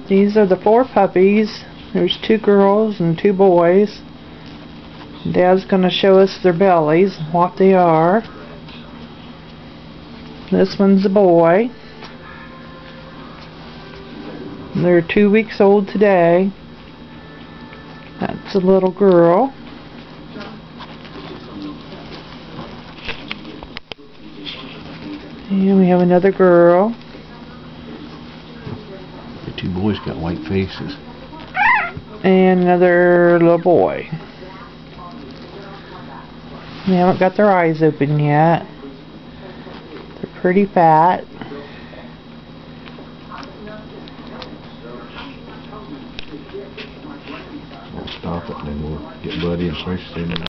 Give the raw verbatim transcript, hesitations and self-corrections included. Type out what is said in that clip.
These are the four puppies. There's two girls and two boys. Dad's going to show us their bellies, what they are. This one's a boy. They're two weeks old today. That's a little girl. And we have another girl. The two boys got white faces. And another little boy. They haven't got their eyes open yet. They're pretty fat. We'll stop it and then we'll get Buddy and Precious in.